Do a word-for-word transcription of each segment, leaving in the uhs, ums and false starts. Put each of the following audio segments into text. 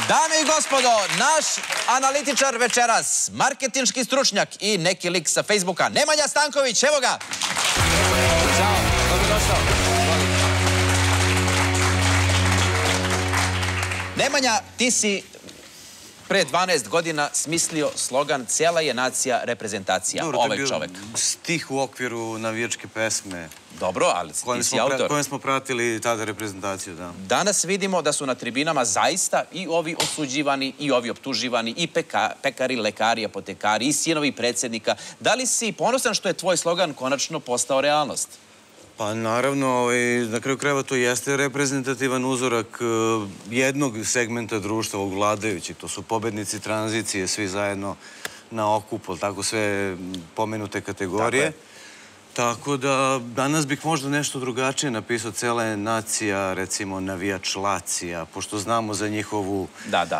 Dame i gospodo, naš analitičar večeras, marketinški stručnjak i neki lik sa Facebooka, Nemanja Stanković, evo ga! Ćao, dobrodošao. Nemanja, ti si pre dvanaest godina smislio slogan "Cijela je nacija reprezentacija", ovaj čovek. Dobro, to je bio stih u okviru navijačke pesme. Dobro, ali ti si autor. Kojem smo pratili tada reprezentaciju, da. Danas vidimo da su na tribinama zaista i ovi osuđivani, i ovi optuživani, i pekari, lekari, apotekari, i sinovi predsjednika. Da li si ponosan što je tvoj slogan konačno postao realnost? Pa naravno, na kraju krajeva to jeste reprezentativan uzorak jednog segmenta društva, ovog vladajućih. To su pobednici tranzicije, svi zajedno na okup, tako sve pomenute kategorije. Tako da danas bih možda nešto drugačije napisao. Cela je nacija, recimo, navijačlacija, pošto znamo za njihovu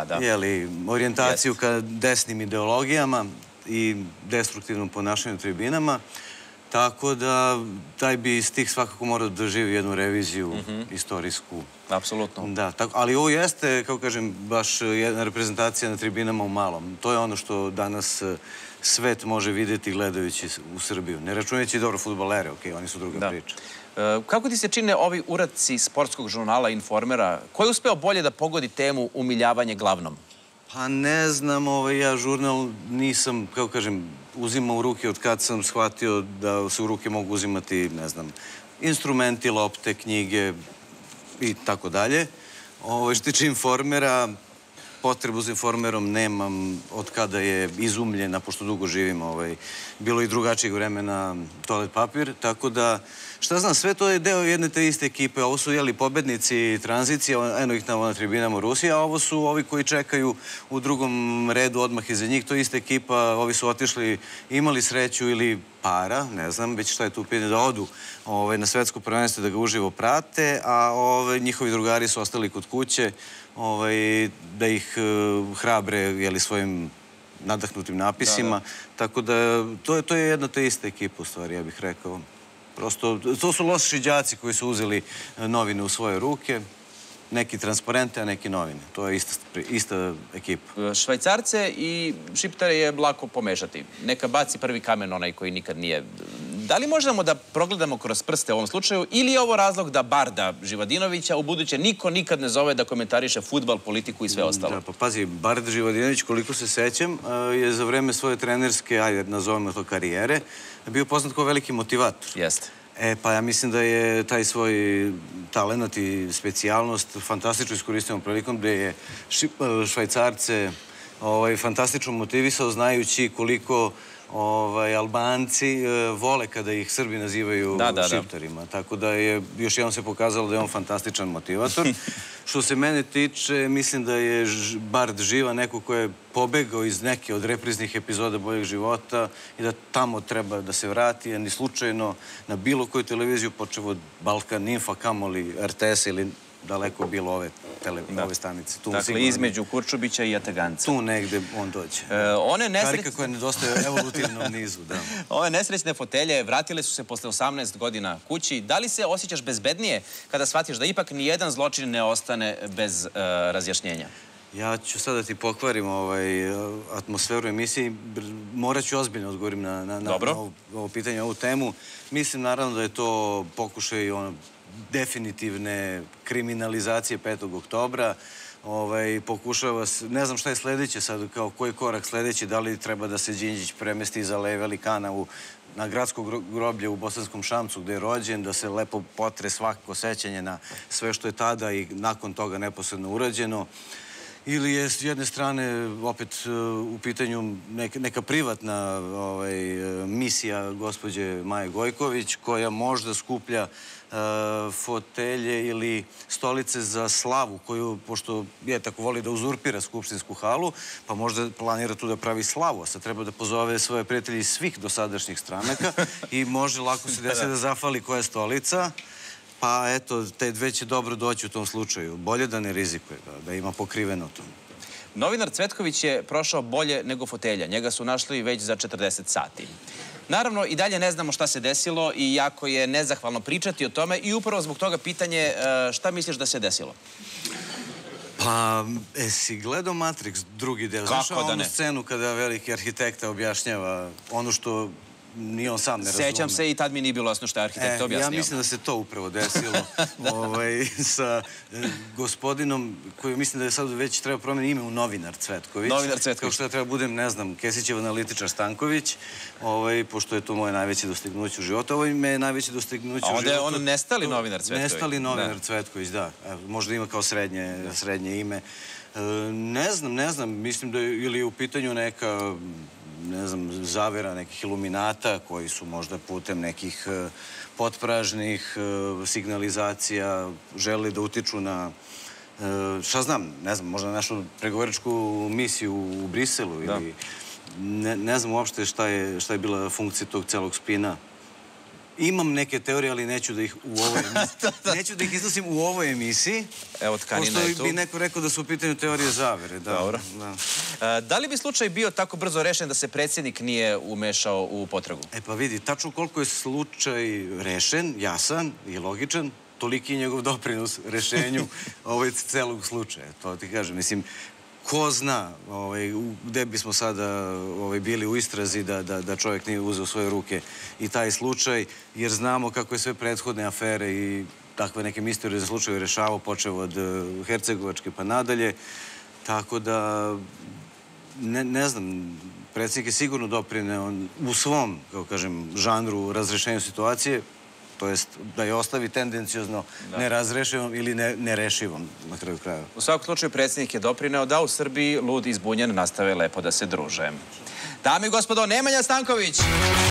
orijentaciju ka desnim ideologijama i destruktivnom ponašanju tribinama. Tako da taj bi stih svakako morao da doživi jednu reviziju istorijsku. Apsolutno. Da, ali ovo jeste, kao kažem, baš jedna reprezentacija na tribinama u malom. To je ono što danas svet može vidjeti gledajući u Srbiju. Ne računajući dobro fudbalere, okej, oni su druga priča. Kako ti se čine ovi uradci sportskog žurnala Informera? Ko je uspeo bolje da pogodi temu umiljavanje glavnom? Pa ne znam, ja žurnal nisam, kao kažem, uzimao u ruke od kad sam shvatio da se u ruke mogu uzimati, ne znam, instrumenti, lopte, knjige i tako dalje. Što tiče Informera, potrebu za Informerom nemam od kada je izumljena, pošto dugo živim. Bilo i drugačijeg vremena toalet papir, tako da, šta znam, sve to je deo jedne te iste ekipe. Ovo su, jeli, pobednici tranzicije, eno ih na tribinama u Rusiji, a ovo su ovi koji čekaju u drugom redu odmah iza njih. To je ista ekipa, ovi su otišli, imali sreću ili para, ne znam, već šta je tu pitanje, da odu na svetsko prvenstvo da ga uživo prate, a njihovi drugari su ostali kod kuće da ih hrabre svojim nadahnutim napisima. Tako da, to je jedna te ista ekipa, u stvari, ja bih rekao. Prosto, to su loši đaci koji su uzeli novine u svoje ruke. Neki transparente, a neki novine. To je ista ekipa. Švajcarce i Šiptare je lako pomešati. Neka baci prvi kamen onaj koji nikad nije. Da li možemo da progledamo kroz prste u ovom slučaju ili je ovo razlog da Barda Živadinovića u buduće niko nikad ne zove da komentariše fudbal, politiku i sve ostalo? Da, pa pazi, Barda Živadinović, koliko se sećam, je za vreme svoje trenerske, ajde, nazovemo to karijere, bio poznat kao veliki motivator. Jeste. E, pa ja mislim da je taj svoj talent i specijalnost fantastično iskoristio prilikom gde je Švajcarce fantastično motivisao, znajući koliko Albanci vole kada ih Srbi nazivaju Šiptarima. Tako da je, još jednom se pokazalo da je on fantastičan motivator. Što se mene tiče, mislim da je Bard Živa neko ko je pobegao iz neke od repriznih epizoda Boljeg života i da tamo treba da se vrati, a ni slučajno na bilo koju televiziju, počev od Balkan Infa, kamoli R T S ili daleko bilo ove stanice. Dakle, između Kurčubića i Jataganca. Tu negde on dođe. Karika koja nedostaje evolutivnom nizu, da. Ove nesrećne fotelje vratile su se posle osamnaest godina kući. Da li se osjećaš bezbednije kada shvatiš da ipak nijedan zločin ne ostane bez razjašnjenja? Ja ću sad da ti pokvarim atmosferu emisiji. Morat ću ozbiljno odgovorim na ovo pitanje, ovu temu. Mislim, naravno, da je to pokušaj definitivne kriminalizacije petog oktobra. Pokušava se, ne znam šta je sledeće sad, kao koji korak sledeći, da li treba da se Đinđić premesti za Aleje Velikana na gradsko groblje u Bosanskom Šamcu gde je rođen, da se lepo potre svako sećanje na sve što je tada i nakon toga neposredno urađeno. Ili je s jedne strane opet u pitanju neka privatna misija gospođe Maje Gojković koja možda skuplja fotelje ili stolice za slavu koju, pošto je tako voli da uzurpira skupštinsku halu, pa možda planira tu da pravi slavu, a sad treba da pozove svoje prijatelje iz svih dosadašnjih stranaka i može lako se desi da zafali koja stolica. Pa eto, te dve će dobro doći u tom slučaju. Bolje da ne rizikuje, da ima pokriveno to. Novinar Cvetković je prošao bolje nego fotelja. Njega su našli već za četrdeset sati. Naravno, i dalje ne znamo šta se desilo i jako je nezahvalno pričati o tome i upravo zbog toga pitanje šta misliš da se desilo? Pa Pa, esi gledao Matrix, drugi deo? Kako Znaš da onu ne? scenu kada veliki arhitekta objašnjava ono što ni on sam ne razume? Sećam se i tad mi nije bilo jasno što je arhitekt objasnio. Ja mislim da se to upravo desilo sa gospodinom koji mislim da je sad već treba promeniti ime u Novinar Cvetković. Novinar Cvetković. Kao što ja treba budem, ne znam, Kesićev analitičar Stanković, pošto je to moje najveće dostignuće u životu. Ovo ime je najveće dostignuće u životu. A onda je on nestali Novinar Cvetković. Nestali Novinar Cvetković, da. Možda ima kao srednje ime. Ne znam, ne znam. Mislim da je ili u pitanju neka ne znam, zavera nekih iluminata koji su možda putem nekih potpražnih signalizacija želi da utiču na, šta znam, ne znam, možda našu pregovoričku misiju u Briselu ili ne znam uopšte šta je bila funkcija tog celog spina. Imam neke teorije, ali neću da ih u ovoj emisiji, neću da ih iznosim u ovoj emisiji. Evo, tkanina je tu. Pošto bi neko rekao da su u pitanju teorije zavere. Dobro. Da li bi slučaj bio tako brzo rešen da se predsjednik nije umešao u potragu? E pa vidi, tačno koliko je slučaj rešen, jasan i logičan, toliki je njegov doprinos rešenju ovog celog slučaja. To ti kažem, mislim, ko zna gde bismo sada bili u istrazi da čovjek nije uzeo svoje ruke i taj slučaj, jer znamo kako je sve prethodne afere i takve neke misterije za slučaje rešavao, počeo od Hercegovačke pa nadalje. Tako da, ne znam, predsjednik je sigurno doprineo u svom, kao kažem, žanru razrešenju situacije, to jest da je ostavi tendencijozno nerazrešivom ili nerešivom na kraju kraja. U svakom slučaju predsjednik je doprineo da u Srbiji lud i zbunjen nastave lepo da se druže. Dame i gospodo, Nemanja Stanković!